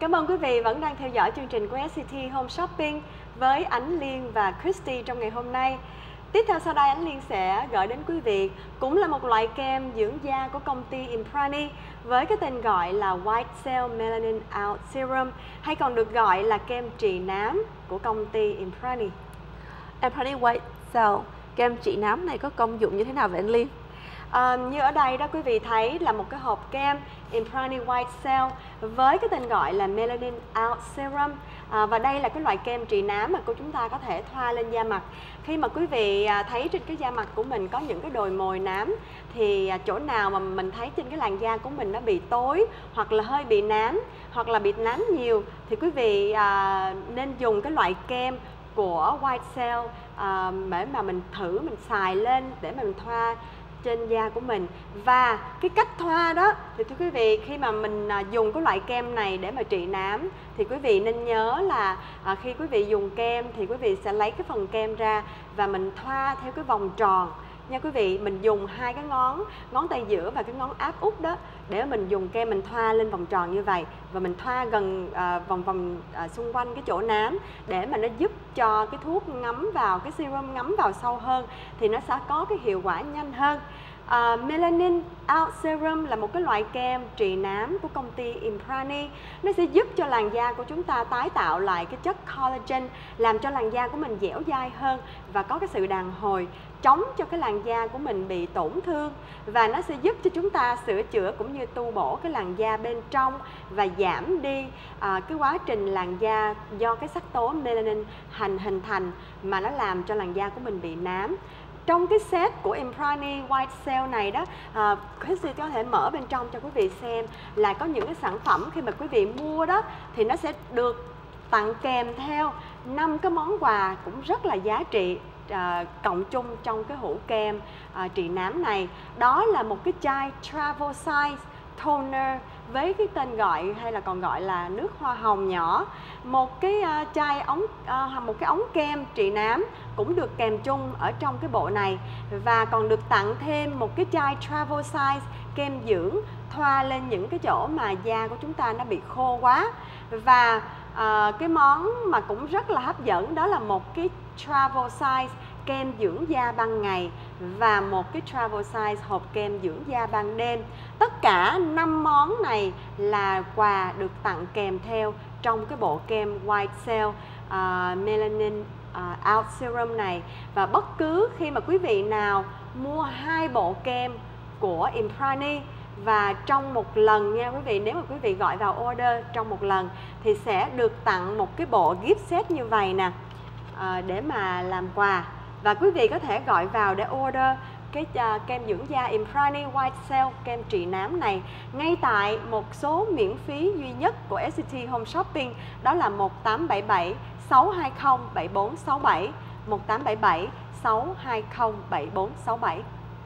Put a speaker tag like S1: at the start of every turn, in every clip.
S1: Cảm ơn quý vị vẫn đang theo dõi chương trình của SCT Home Shopping với Ánh Liên và Christy trong ngày hôm nay. Tiếp theo sau đây Ánh Liên sẽ gửi đến quý vị cũng là một loại kem dưỡng da của công ty Imprani với cái tên gọi là White Cell Melanin Out Serum, hay còn được gọi là kem trị nám của công ty Imprani.
S2: Imprani White Cell kem trị nám này có công dụng như thế nào vậy anh Liên?
S1: Như ở đây đó quý vị thấy là một cái hộp kem Imprani White Cell với cái tên gọi là Melanin Out Serum, và đây là cái loại kem trị nám mà chúng ta có thể thoa lên da mặt. Khi mà quý vị thấy trên cái da mặt của mình có những cái đồi mồi nám, thì chỗ nào mà mình thấy trên cái làn da của mình nó bị tối hoặc là hơi bị nám hoặc là bị nám nhiều, thì quý vị nên dùng cái loại kem của White Cell để mà mình thử mình xài lên để mà mình thoa trên da của mình. Và cái cách thoa đó thì thưa quý vị, khi mà mình dùng cái loại kem này để mà trị nám thì quý vị nên nhớ là khi quý vị dùng kem thì quý vị sẽ lấy cái phần kem ra và mình thoa theo cái vòng tròn nha quý vị. Mình dùng hai cái ngón tay giữa và cái ngón áp út đó để mình dùng kem mình thoa lên vòng tròn như vậy, và mình thoa gần vòng xung quanh cái chỗ nám để mà nó giúp cho cái thuốc ngấm vào, cái serum ngấm vào sâu hơn thì nó sẽ có cái hiệu quả nhanh hơn. Melanin Out Serum là một cái loại kem trị nám của công ty Imprani. Nó sẽ giúp cho làn da của chúng ta tái tạo lại cái chất collagen, làm cho làn da của mình dẻo dai hơn và có cái sự đàn hồi, chống cho cái làn da của mình bị tổn thương, và nó sẽ giúp cho chúng ta sửa chữa cũng như tu bổ cái làn da bên trong và giảm đi cái quá trình làn da do cái sắc tố melanin hình thành mà nó làm cho làn da của mình bị nám. Trong cái set của Imprani White Cell này đó, Christy có thể mở bên trong cho quý vị xem là có những cái sản phẩm khi mà quý vị mua đó thì nó sẽ được tặng kèm theo 5 cái món quà cũng rất là giá trị cộng chung trong cái hũ kem trị nám này. Đó là một cái chai travel size toner với cái tên gọi hay là còn gọi là nước hoa hồng nhỏ, một cái một cái ống kem trị nám cũng được kèm chung ở trong cái bộ này, và còn được tặng thêm một cái chai travel size kem dưỡng thoa lên những cái chỗ mà da của chúng ta nó bị khô quá. Và cái món mà cũng rất là hấp dẫn đó là một cái travel size kem dưỡng da ban ngày và một cái travel size hộp kem dưỡng da ban đêm. Tất cả 5 món này là quà được tặng kèm theo trong cái bộ kem White Cell Melanin Out Serum này. Và bất cứ khi mà quý vị nào mua 2 bộ kem của Imprani và trong một lần nha quý vị, nếu mà quý vị gọi vào order trong một lần thì sẽ được tặng một cái bộ gift set như vậy nè, để mà làm quà. Và quý vị có thể gọi vào để order cái kem dưỡng da Imprani White Cell kem trị nám này ngay tại một số miễn phí duy nhất của SCT Home Shopping, đó là 1877 620 7467, 1877 620 7467.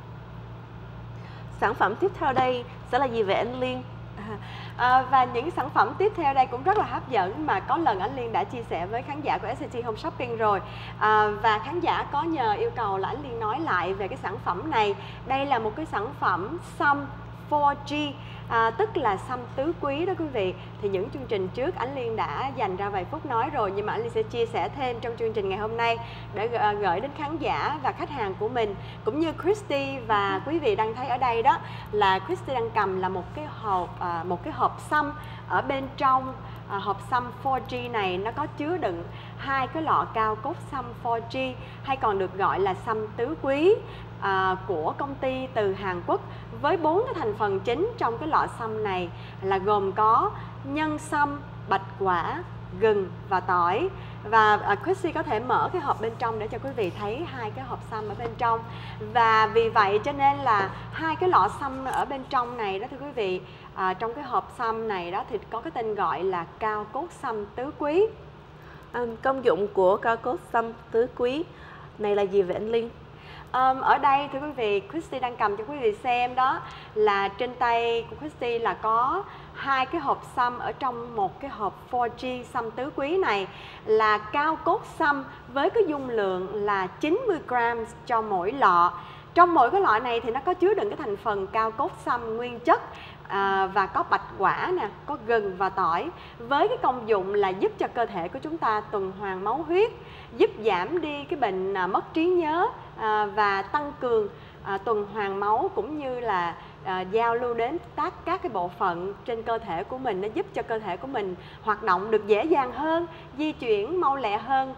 S2: Sản phẩm tiếp theo đây sẽ là gì vậy anh Liên?
S1: Và những sản phẩm tiếp theo đây cũng rất là hấp dẫn mà có lần anh Liên đã chia sẻ với khán giả của SCT Home Shopping rồi, và khán giả có nhờ yêu cầu là anh Liên nói lại về cái sản phẩm này. Đây là một cái sản phẩm Sum 4G, tức là sâm tứ quý đó quý vị. Thì những chương trình trước anh Liên đã dành ra vài phút nói rồi, nhưng mà anh Liên sẽ chia sẻ thêm trong chương trình ngày hôm nay để gửi đến khán giả và khách hàng của mình, cũng như Christy và quý vị đang thấy ở đây đó là Christy đang cầm là một cái hộp sâm. Ở bên trong hộp sâm 4G này nó có chứa đựng 2 cái lọ cao cốt sâm 4G, hay còn được gọi là sâm tứ quý, của công ty từ Hàn Quốc, với 4 cái thành phần chính trong cái lọ sâm này là gồm có nhân sâm, bạch quả, gừng và tỏi. Và Chrissy có thể mở cái hộp bên trong để cho quý vị thấy 2 cái hộp sâm ở bên trong. Và vì vậy cho nên là 2 cái lọ sâm ở bên trong này đó thưa quý vị, trong cái hộp sâm này đó thì có cái tên gọi là cao cốt sâm tứ quý.
S2: Công dụng của cao cốt sâm tứ quý này là gì vậy anh Liên?
S1: Ở đây thưa quý vị, Christy đang cầm cho quý vị xem đó là trên tay của Christy là có 2 cái hộp sâm ở trong một cái hộp 4G sâm tứ quý này, là cao cốt sâm với cái dung lượng là 90 gram cho mỗi lọ. Trong mỗi cái lọ này thì nó có chứa đựng cái thành phần cao cốt sâm nguyên chất, và có bạch quả nè, có gừng và tỏi, với cái công dụng là giúp cho cơ thể của chúng ta tuần hoàn máu huyết, giúp giảm đi cái bệnh mất trí nhớ, và tăng cường tuần hoàn máu, cũng như là giao lưu đến các cái bộ phận trên cơ thể của mình. Nó giúp cho cơ thể của mình hoạt động được dễ dàng hơn, di chuyển mau lẹ hơn,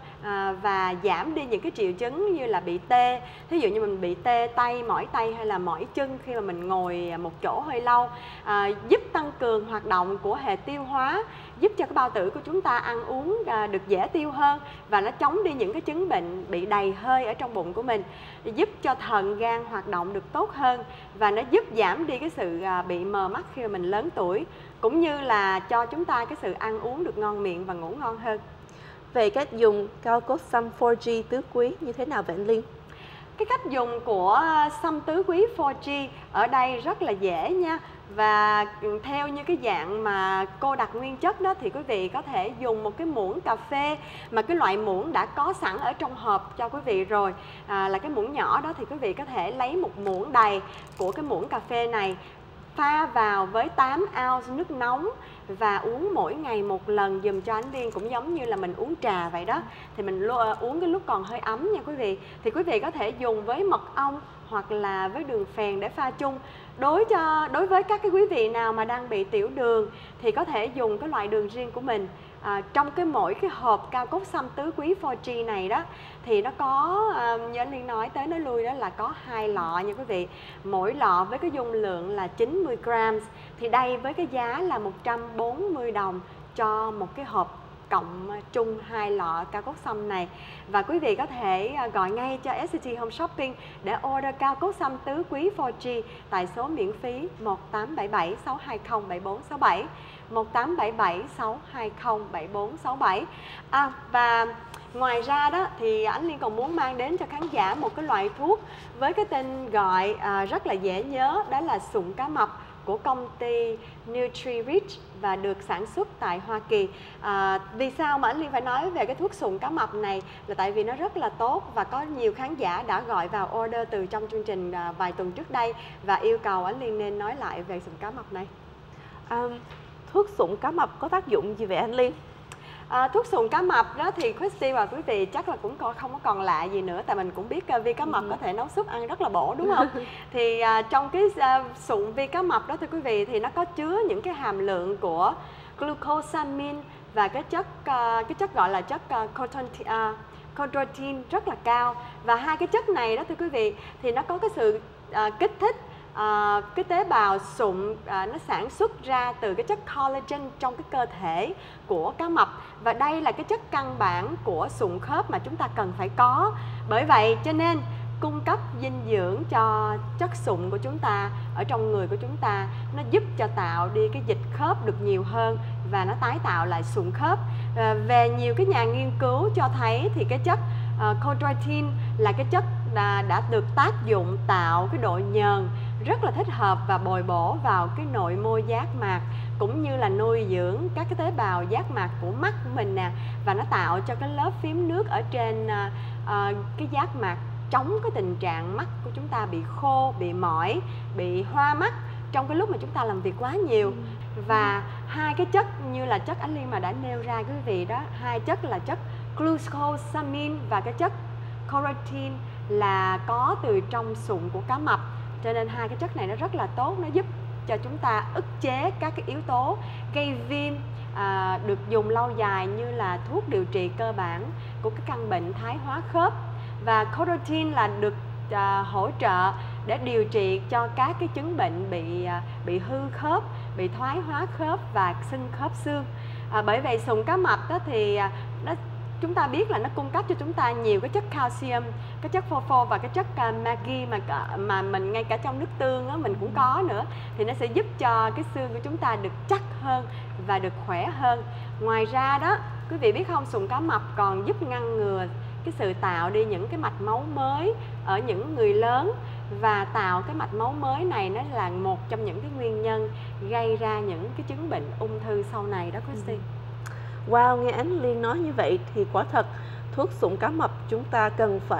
S1: và giảm đi những cái triệu chứng như là bị tê. Thí dụ như mình bị tê tay hay là mỏi chân khi mà mình ngồi một chỗ hơi lâu, giúp tăng cường hoạt động của hệ tiêu hóa, giúp cho cái bao tử của chúng ta ăn uống được dễ tiêu hơn, và nó chống đi những cái chứng bệnh bị đầy hơi ở trong bụng của mình, giúp cho thận gan hoạt động được tốt hơn, và nó giúp giảm đi cái sự bị mờ mắt khi mà mình lớn tuổi, cũng như là cho chúng ta cái sự ăn uống được ngon miệng và ngủ ngon hơn.
S2: Về cách dùng cao cốt xăm 4G tứ quý như thế nào vậy anh Liên?
S1: Cái cách dùng của xăm tứ quý 4G ở đây rất là dễ nha. Và theo như cái dạng mà cô đặt nguyên chất đó, thì quý vị có thể dùng một cái muỗng cà phê, mà cái loại muỗng đã có sẵn ở trong hộp cho quý vị rồi, là cái muỗng nhỏ đó, thì quý vị có thể lấy một muỗng đầy của cái muỗng cà phê này, pha vào với 8 ounce nước nóng và uống mỗi ngày một lần dùm cho anh Liên, cũng giống như là mình uống trà vậy đó. Thì mình uống cái lúc còn hơi ấm nha quý vị. Thì quý vị có thể dùng với mật ong hoặc là với đường phèn để pha chung. Đối với các cái quý vị nào mà đang bị tiểu đường thì có thể dùng cái loại đường riêng của mình. Trong mỗi cái hộp cao cốt xăm tứ quý 4G này đó, thì nó có như anh Liên nói tới nói lui đó, là có 2 lọ nha quý vị. Mỗi lọ với cái dung lượng là 90 grams. Thì đây với cái giá là 140 đồng cho một cái hộp cộng chung 2 lọ cao cốt xăm này. Và quý vị có thể gọi ngay cho SCT Home Shopping để order cao cốt xăm tứ quý 4G tại số miễn phí 1877 620 7467, 1877 620 7467. Và ngoài ra đó thì anh Liên còn muốn mang đến cho khán giả một cái loại thuốc với cái tên gọi rất là dễ nhớ, đó là sụn cá mập của công ty NutriRich và được sản xuất tại Hoa Kỳ. Vì sao mà anh Liên phải nói về cái thuốc sụn cá mập này, là tại vì nó rất là tốt, và có nhiều khán giả đã gọi vào order từ trong chương trình vài tuần trước đây và yêu cầu anh Liên nên nói lại về sụn cá mập này.
S2: Thuốc sụn cá mập có tác dụng gì vậy anh Liên?
S1: Thuốc sụn cá mập đó thì Christy và quý vị chắc là cũng không có còn lạ gì nữa, tại mình cũng biết vi cá mập có thể nấu súp ăn rất là bổ, đúng không? Thì trong cái sụn vi cá mập đó thưa quý vị, thì nó có chứa những cái hàm lượng của glucosamine và cái chất gọi là chất chondroitin rất là cao. Và hai cái chất này đó thưa quý vị, thì nó có cái sự kích thích cái tế bào sụn nó sản xuất ra từ cái chất collagen trong cái cơ thể của cá mập, và đây là cái chất căn bản của sụn khớp mà chúng ta cần phải có. Bởi vậy cho nên cung cấp dinh dưỡng cho chất sụn của chúng ta ở trong người của chúng ta, nó giúp cho tạo đi cái dịch khớp được nhiều hơn và nó tái tạo lại sụn khớp. Về nhiều cái nhà nghiên cứu cho thấy thì cái chất chondroitin là cái chất đã được tác dụng tạo cái độ nhờn rất là thích hợp và bồi bổ vào cái nội môi giác mạc, cũng như là nuôi dưỡng các cái tế bào giác mạc của mắt của mình nè, và nó tạo cho cái lớp phím nước ở trên cái giác mạc, chống cái tình trạng mắt của chúng ta bị khô, bị mỏi, bị hoa mắt trong cái lúc mà chúng ta làm việc quá nhiều. Và hai cái chất như là chất anh Liên mà đã nêu ra quý vị đó, hai chất là chất glucosamine và cái chất chondroitin là có từ trong sụn của cá mập. Cho nên hai cái chất này nó rất là tốt, nó giúp cho chúng ta ức chế các cái yếu tố gây viêm, được dùng lâu dài như là thuốc điều trị cơ bản của cái căn bệnh thái hóa khớp. Và chondroitin là được hỗ trợ để điều trị cho các cái chứng bệnh bị hư khớp, bị thoái hóa khớp và sưng khớp xương. Bởi vậy sụn cá mập đó thì chúng ta biết là nó cung cấp cho chúng ta nhiều cái chất calcium, cái chất phosphor và cái chất magie mà mình ngay cả trong nước tương đó, mình cũng có nữa, thì nó sẽ giúp cho cái xương của chúng ta được chắc hơn và được khỏe hơn. Ngoài ra đó, quý vị biết không, sụn cá mập còn giúp ngăn ngừa cái sự tạo đi những cái mạch máu mới ở những người lớn, và tạo cái mạch máu mới này nó là một trong những cái nguyên nhân gây ra những cái chứng bệnh ung thư sau này đó Christy.
S2: Wow, nghe anh Liên nói như vậy thì quả thật thuốc sụn cá mập chúng ta cần phải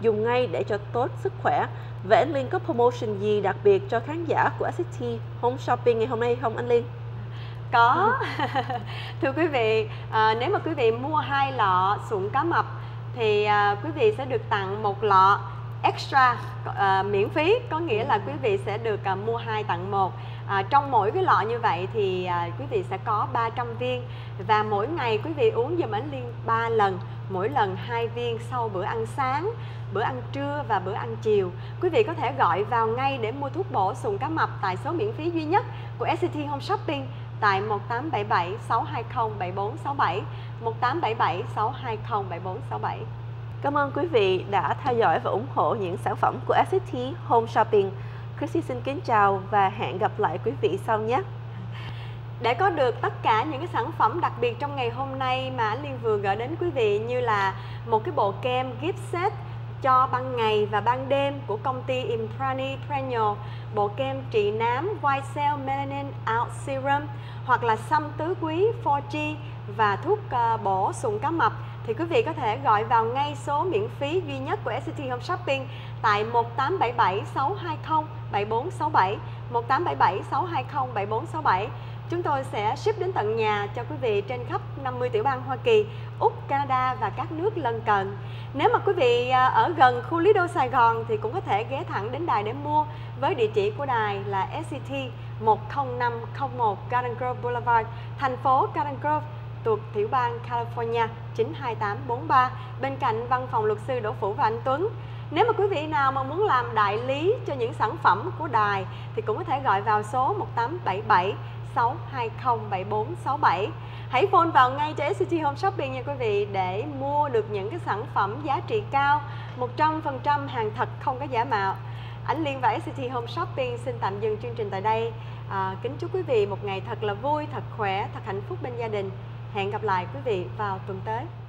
S2: dùng ngay để cho tốt sức khỏe. Vậy anh Liên có promotion gì đặc biệt cho khán giả của SCT Home Shopping ngày hôm nay không anh Liên?
S1: Có. Thưa quý vị, nếu mà quý vị mua 2 lọ sụn cá mập thì quý vị sẽ được tặng 1 lọ extra miễn phí, có nghĩa là quý vị sẽ được mua 2 tặng 1. Trong mỗi cái lọ như vậy thì quý vị sẽ có 300 viên và mỗi ngày quý vị uống giùm anh Liên 3 lần, mỗi lần 2 viên sau bữa ăn sáng, bữa ăn trưa và bữa ăn chiều. Quý vị có thể gọi vào ngay để mua thuốc bổ sụn cá mập tại số miễn phí duy nhất của SCT Home Shopping tại 1877 620 7467, 1877 620 7467.
S2: Cảm ơn quý vị đã theo dõi và ủng hộ những sản phẩm của SCT Home Shopping. Chrissy xin kính chào và hẹn gặp lại quý vị sau nhé.
S1: Để có được tất cả những cái sản phẩm đặc biệt trong ngày hôm nay mà anh Liên vừa gửi đến quý vị, như là một cái bộ kem gift set cho ban ngày và ban đêm của công ty Imprani Perennial, bộ kem trị nám White Cell Melanin Out Serum, hoặc là sâm tứ quý 4G và thuốc bổ sụn cá mập, thì quý vị có thể gọi vào ngay số miễn phí duy nhất của SCT Home Shopping tại 1877 620 7467, 1877 620 7467. Chúng tôi sẽ ship đến tận nhà cho quý vị trên khắp 50 tiểu bang Hoa Kỳ, Úc, Canada và các nước lân cận. Nếu mà quý vị ở gần khu Lido Sài Gòn thì cũng có thể ghé thẳng đến đài để mua với địa chỉ của đài là SCT 10501 Garden Grove Boulevard, thành phố Garden Grove, thuộc tiểu bang California 92843, bên cạnh văn phòng luật sư Đỗ Phủ và anh Tuấn. Nếu mà quý vị nào mà muốn làm đại lý cho những sản phẩm của đài thì cũng có thể gọi vào số 1877 620 7467. Hãy phone vào ngay cho SCT Home Shopping nha quý vị, để mua được những cái sản phẩm giá trị cao, 100% hàng thật không có giả mạo. Anh Liên và SCT Home Shopping xin tạm dừng chương trình tại đây. Kính chúc quý vị một ngày thật là vui, thật khỏe, thật hạnh phúc bên gia đình. Hẹn gặp lại quý vị vào tuần tới.